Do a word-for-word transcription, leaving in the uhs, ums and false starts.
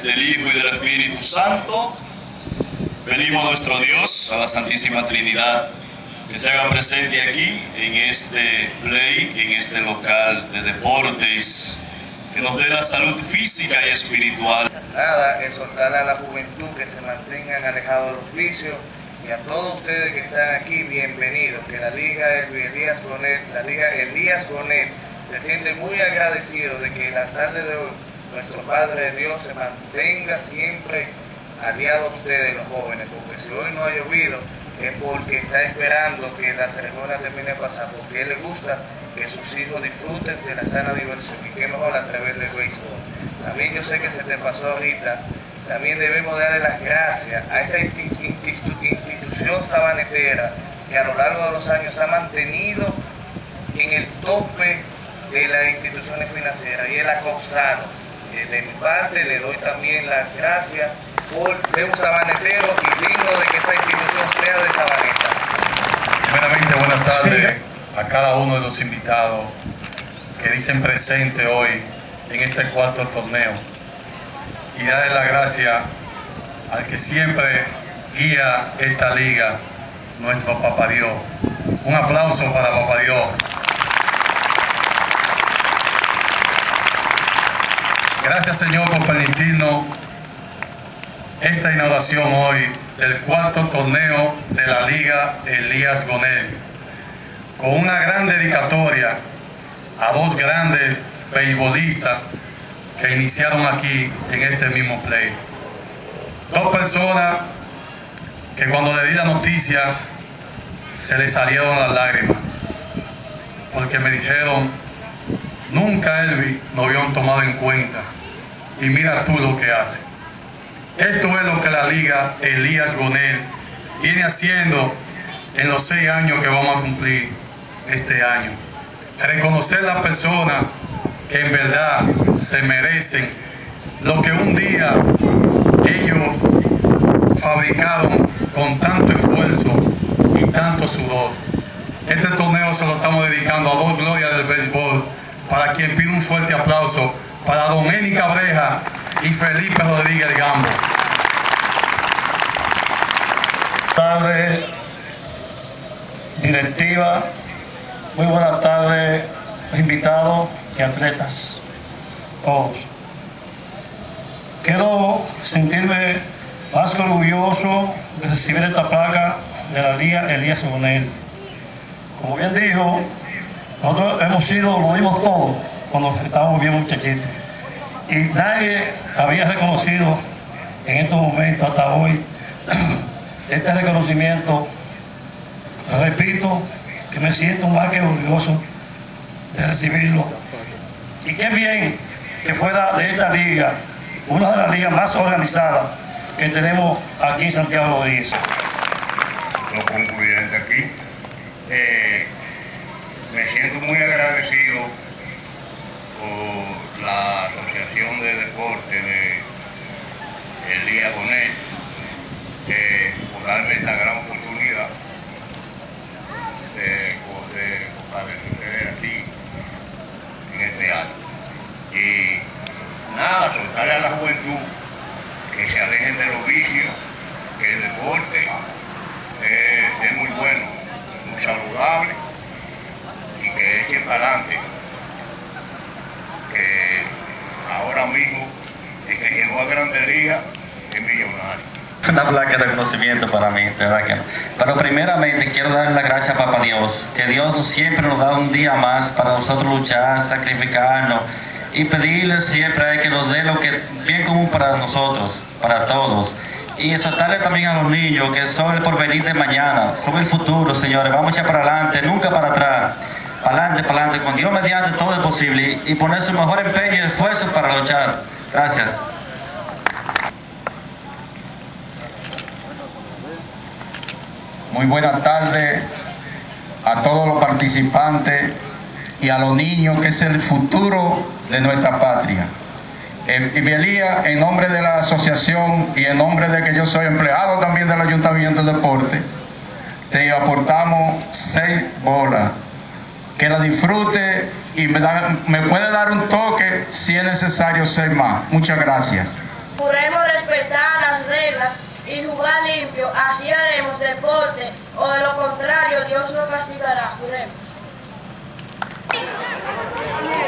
del Hijo y del Espíritu Santo. Pedimos a nuestro Dios, a la Santísima Trinidad, que se haga presente aquí, en este play, en este local de deportes, que nos dé la salud física y espiritual. Nada, exhortar a la juventud que se mantengan alejados de los vicios, y a todos ustedes que están aquí, bienvenidos. Que la Liga Elías Gonel, la Liga Elías Gonel se siente muy agradecido de que la tarde de hoy nuestro Padre Dios se mantenga siempre aliado a ustedes, los jóvenes, porque si hoy no ha llovido es porque está esperando que la ceremonia termine de pasar, porque a él le gusta que sus hijos disfruten de la sana diversión, y que mejor a través del béisbol. También yo sé que se te pasó ahorita, también debemos darle las gracias a esa institución sabanetera que a lo largo de los años ha mantenido en el tope de las instituciones financieras, y es la COPSANO. De mi parte le doy también las gracias por ser un sabanetero y digno de que esa institución sea de Sabaneta. Primeramente, buenas tardes a cada uno de los invitados que dicen presente hoy en este cuarto torneo, y darle las gracias al que siempre guía esta liga, nuestro Papá Dios. Un aplauso para Papá Dios. Gracias, Señor, por permitirnos esta inauguración hoy del cuarto torneo de la Liga Elías Gonel, con una gran dedicatoria a dos grandes beisbolistas que iniciaron aquí en este mismo play. Dos personas que cuando le di la noticia se les salieron las lágrimas, porque me dijeron: nunca, Elvi, nos habían tomado en cuenta, y mira tú lo que hace. Esto es lo que la Liga Elías Gonel viene haciendo en los seis años que vamos a cumplir este año. Reconocer a las personas que en verdad se merecen lo que un día ellos fabricaron con tanto esfuerzo y tanto sudor. Este torneo se lo estamos dedicando a dos glorias del béisbol, para quien pido un fuerte aplauso para Don Eni Cabreja y Felipe Rodríguez Gambo. Buenas tardes, directiva. Muy buenas tardes, invitados y atletas, todos. Quiero sentirme más que orgulloso de recibir esta placa de la Liga Elías Gonel. Como bien dijo, nosotros hemos sido, lo dimos todo cuando estábamos bien muchachitos, y nadie había reconocido en estos momentos hasta hoy este reconocimiento. Repito que me siento más que orgulloso de recibirlo, y qué bien que fuera de esta liga, una de las ligas más organizadas que tenemos aquí en Santiago Rodríguez. Los concluyentes aquí, eh, me siento muy agradecido por la Asociación de Deporte de Elías Gonel, eh, por darme esta gran oportunidad de, de comparecer aquí en este acto. Y nada, soltarle a la juventud que se alejen de los vicios, que el deporte eh, es muy bueno, muy saludable, y que echen para adelante, que ahora mismo el que llegó a Grandes Ligas es millonario. Una placa de reconocimiento para mí, de verdad que no. Pero primeramente quiero darle las gracias a Papá Dios, que Dios siempre nos da un día más para nosotros luchar, sacrificarnos, y pedirle siempre a Él que nos dé lo que es bien común para nosotros, para todos. Y exhortarle también a los niños que son el porvenir de mañana, son el futuro, señores. Vamos a echar para adelante, nunca para atrás. Para adelante, para adelante. Con Dios mediante todo es posible, y poner su mejor empeño y esfuerzo para luchar. Gracias. Muy buenas tardes a todos los participantes y a los niños, que es el futuro de nuestra patria. Eh, y Elías, en nombre de la asociación y en nombre de que yo soy empleado también del Ayuntamiento de Deporte, te aportamos seis bolas. Que la disfrute, y me, da, me puede dar un toque si es necesario ser más. Muchas gracias. Juremos respetar las reglas y jugar limpio, así haremos deporte, o de lo contrario Dios nos castigará. Juremos.